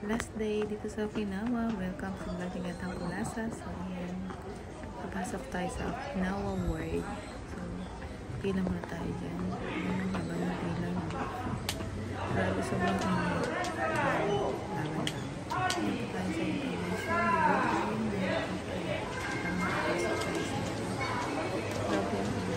Last day dito sa Okinawa. Welcome sa vlog ni Gatang Kulasa. So, ayan. Papasok tayo sa Okinawa World. So, pila muna tayo dyan. Ayan yung habang yung pila. Grabe, sobrang init. Laban lang. Ayan po tayo sa information. Papasok tayo sa grabe ang init.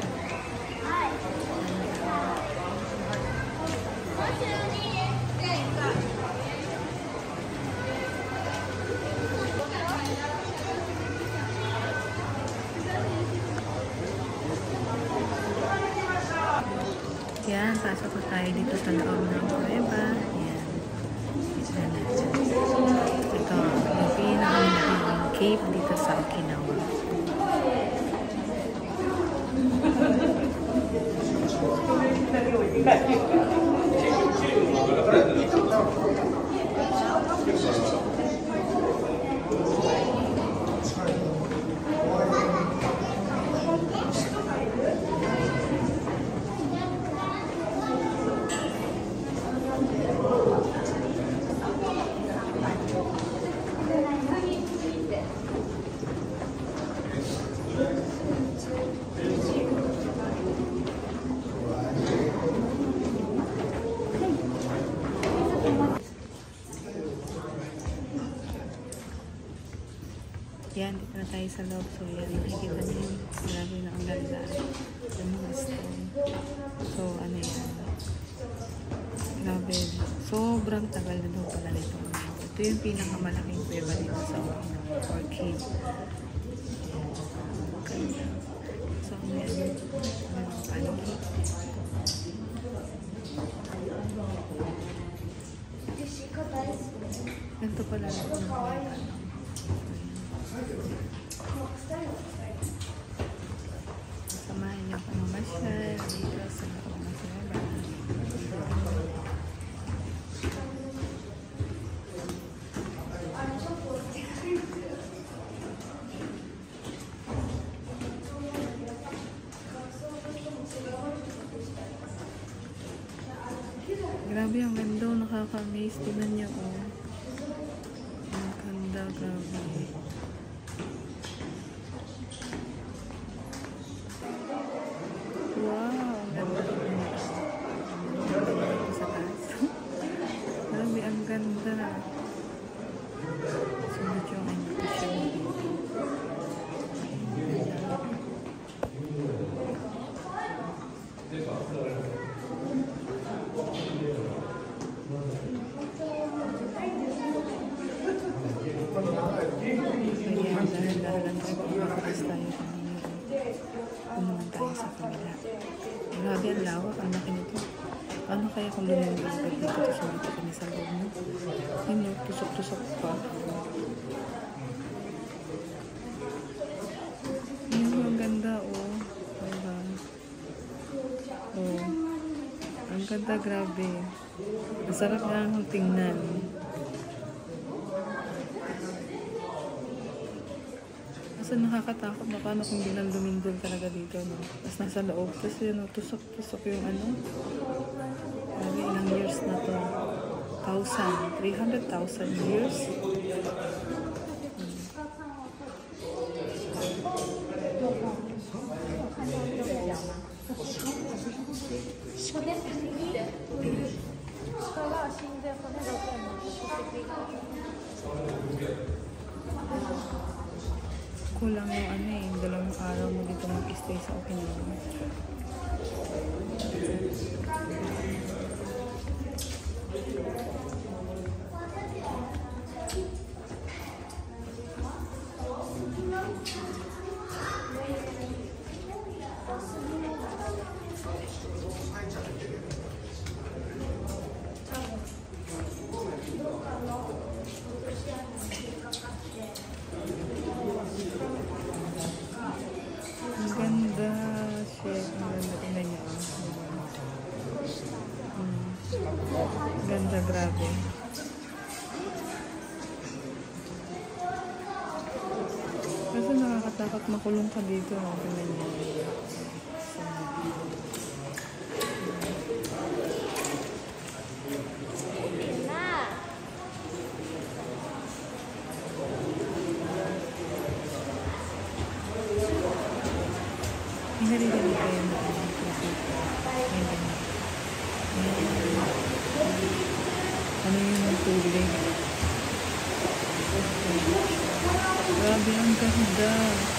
Yan, pasok po tayo dito sa loob ng kuweba. Yan. Ito na natin. Ito, yung pinakamalaking cave dito sa Okinawa. Yan, dito na tayo sa loob. So, yan, nakikita niyo yun. Grabe na ang ganda. Yung mga stone. So, ano yan. Grabe. Sobrang tagal na daw pala nito. Ito yung pinakamalaking kuweba dito sa Okinawa or cave. Ganda. So, ano yan. Pancake. Ganito pala ito ng kuweba. Samahan niyo ako mamasyal dito sa loob ng kuweba. Grabe ang ganda, nakaka-amaze. Tingnan niyo, oh. Ang ganda, grabe. Wow, ang ganda. Sa taas. Grabe, ang ganda. Sunod yung invitation mo dito. Kaya dahil lang tayo pagkakakas tayo kanina. Pumunta tayo sa kanila. Grabe, ang lawak, ang laki nito. Ano kaya kung lumulog dito sa dito kami sa loob mo? Yun, tusok-tusok pa. Yun, ang ganda, oh. Diba? Oh. Ang ganda, grabe. Ang sarap nga ang tingnan. Kasi nakakatakot na paano kung bilang lumindol talaga dito, no? Tapos nasa loob. Tapos yun, tusok-tusok yung ano. Grabe, ilang years na to. 300,000 years. Kulang yung ano eh, 2 araw mo dito mag-stay sa Okinawa. Ang ganda. Shit, ang ganda. Tingnan niyo. Ganda, grabe. Kasi nakakatakot makulong ka dito. Tingnan niyo. So, naririnig kayo na tubig. May ganun. Ayan. Ano yun ang tubig? Grabe, ang ganda.